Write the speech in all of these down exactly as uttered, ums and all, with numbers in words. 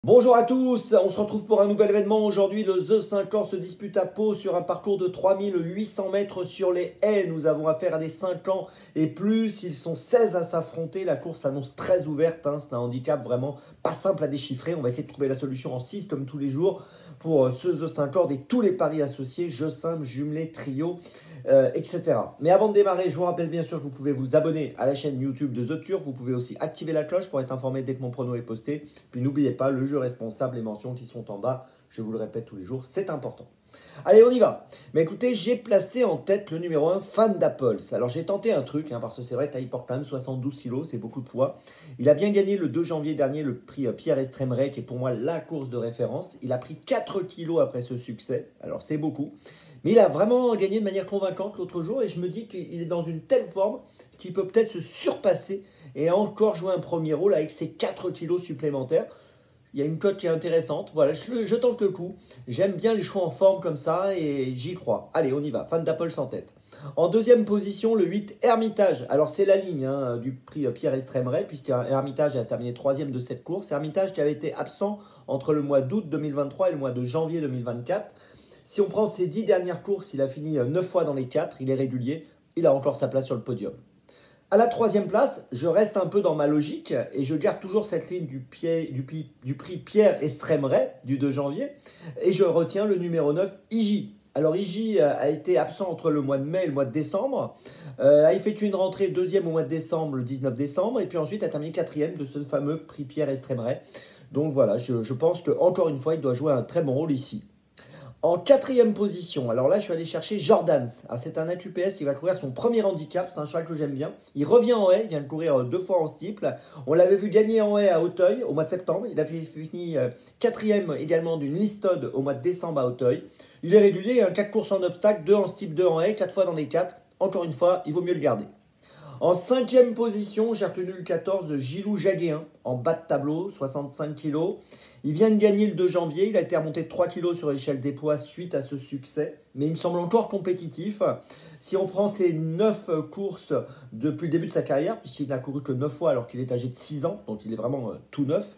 Bonjour à tous, on se retrouve pour un nouvel événement. Aujourd'hui, le The cinq ans se dispute à Pau sur un parcours de trois mille huit cents mètres sur les haies. Nous avons affaire à des cinq ans et plus. Ils sont seize à s'affronter. La course s'annonce très ouverte. Hein. C'est un handicap vraiment pas simple à déchiffrer. On va essayer de trouver la solution en six comme tous les jours pour ce The cinq ans et tous les paris associés, jeux simples, jumelés, trio, euh, et cetera. Mais avant de démarrer, je vous rappelle bien sûr que vous pouvez vous abonner à la chaîne YouTube de The Turf. Vous pouvez aussi activer la cloche pour être informé dès que mon prono est posté. Puis n'oubliez pas, le jeu responsable, les mentions qui sont en bas, je vous le répète tous les jours, c'est important. Allez, on y va. Mais écoutez, j'ai placé en tête le numéro un, Fan d'Apples. Alors j'ai tenté un truc, hein, parce que c'est vrai, il porte quand même soixante-douze kilos, c'est beaucoup de poids. Il a bien gagné le deux janvier dernier le prix Pierre Estremeret, qui est pour moi la course de référence. Il a pris quatre kilos après ce succès, alors c'est beaucoup. Mais il a vraiment gagné de manière convaincante l'autre jour, et je me dis qu'il est dans une telle forme qu'il peut peut-être se surpasser et encore jouer un premier rôle avec ses quatre kilos supplémentaires. Il y a une cote qui est intéressante. Voilà, je, je tente le coup. J'aime bien les chevaux en forme comme ça et j'y crois. Allez, on y va. Fan d'Apple sans tête. En deuxième position, le huit, Hermitage. Alors, c'est la ligne hein, du prix Pierre Estremeret, puisque Hermitage a terminé troisième de cette course. Hermitage qui avait été absent entre le mois d'août deux mille vingt-trois et le mois de janvier deux mille vingt-quatre. Si on prend ses dix dernières courses, il a fini neuf fois dans les quatre. Il est régulier. Il a encore sa place sur le podium. À la troisième place, je reste un peu dans ma logique et je garde toujours cette ligne du, pied, du, du prix Pierre Estremeret du deux janvier et je retiens le numéro neuf, Iji. Alors Iji a été absent entre le mois de mai et le mois de décembre, euh, a effectué une rentrée deuxième au mois de décembre, le dix-neuf décembre, et puis ensuite a terminé quatrième de ce fameux prix Pierre Estremeret. Donc voilà, je, je pense qu'encore une fois, il doit jouer un très bon rôle ici. En quatrième position, alors là je suis allé chercher Jordans. C'est un A Q P S qui va courir son premier handicap, c'est un cheval que j'aime bien. Il revient en haie, il vient de courir deux fois en steeple. On l'avait vu gagner en haie à Auteuil au mois de septembre. Il a fini quatrième également d'une listode au mois de décembre à Auteuil. Il est régulier, il a quatre courses en obstacle, deux en steeple, deux en haie, quatre fois dans les quatre. Encore une fois, il vaut mieux le garder. En cinquième position, j'ai retenu le quatorze, Gilou Jaguéen, en bas de tableau, soixante-cinq kilos. Il vient de gagner le deux janvier, il a été remonté de trois kilos sur l'échelle des poids suite à ce succès, mais il me semble encore compétitif. Si on prend ses neuf courses depuis le début de sa carrière, puisqu'il n'a couru que neuf fois alors qu'il est âgé de six ans, donc il est vraiment euh, tout neuf,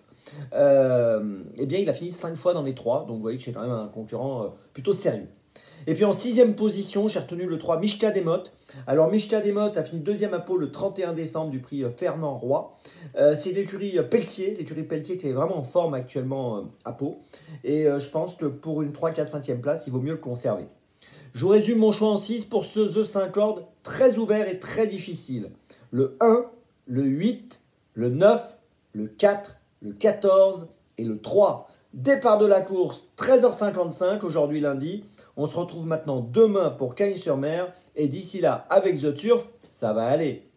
euh, eh bien il a fini cinq fois dans les trois, donc vous voyez que c'est quand même un concurrent euh, plutôt sérieux. Et puis en sixième position, j'ai retenu le trois, Mishka Demotte. Alors Mishka Demotte a fini deuxième à Pau le trente et un décembre du prix Fernand Roy. Euh, c'est l'écurie Pelletier, l'écurie Pelletier qui est vraiment en forme actuellement euh, à Pau. Et euh, je pense que pour une trois, quatre, cinquième place, il vaut mieux le conserver. Je vous résume mon choix en six pour ce The cinq ordres très ouvert et très difficile. Le un, le huit, le neuf, le quatre, le quatorze et le trois. Départ de la course, treize heures cinquante-cinq, aujourd'hui lundi. On se retrouve maintenant demain pour Cagnes-sur-Mer. Et d'ici là, avec The Turf, ça va aller.